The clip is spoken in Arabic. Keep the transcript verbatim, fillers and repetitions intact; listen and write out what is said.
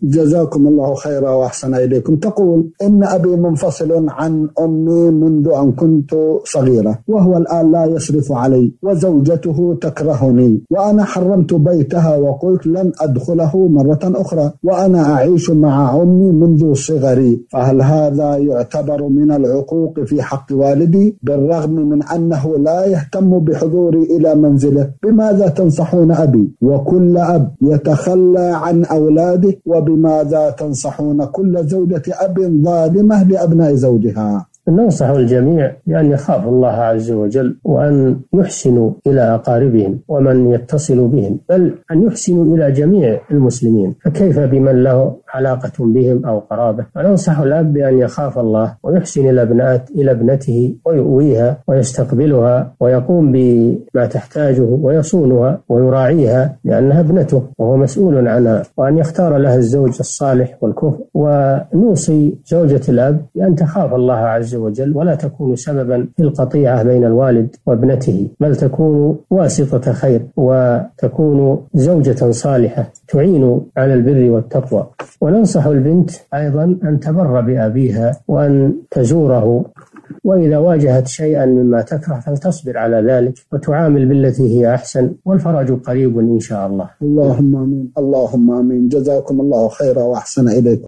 جزاكم الله خيرا وأحسن إليكم. تقول إن أبي منفصل عن أمي منذ أن كنت صغيرة، وهو الآن لا يصرف علي، وزوجته تكرهني، وأنا حرمت بيتها وقلت لن أدخله مرة أخرى، وأنا أعيش مع أمي منذ صغري، فهل هذا يعتبر من العقوق في حق والدي بالرغم من أنه لا يهتم بحضوري إلى منزله؟ بماذا تنصحون أبي؟ وكل أب يتخلى عن أولاده، وبماذا تنصحون كل زوجة أب ظالمة لأبناء زوجها؟ ننصح الجميع بأن يخافوا الله عز وجل، وأن يحسنوا إلى أقاربهم ومن يتصل بهم، بل أن يحسنوا إلى جميع المسلمين، فكيف بمن له علاقة بهم أو قرابة؟ وننصح الأب بأن يخاف الله ويحسن إلى ابنات إلى ابنته ويؤويها ويستقبلها ويقوم بما تحتاجه ويصونها ويراعيها لأنها ابنته وهو مسؤول عنها، وأن يختار لها الزوج الصالح والكفء. ونوصي زوجة الأب بأن تخاف الله عز وجل ولا تكون سببا في القطيعة بين الوالد وابنته، بل تكون واسطة خير وتكون زوجة صالحة تعين على البر والتقوى. وننصح البنت أيضا أن تبر بأبيها وأن تزوره، وإذا واجهت شيئا مما تكره فلتصبر على ذلك وتعامل بالتي هي أحسن، والفرج قريب إن شاء الله. اللهم آمين. اللهم آمين. جزاكم الله خيرا وأحسن إليكم.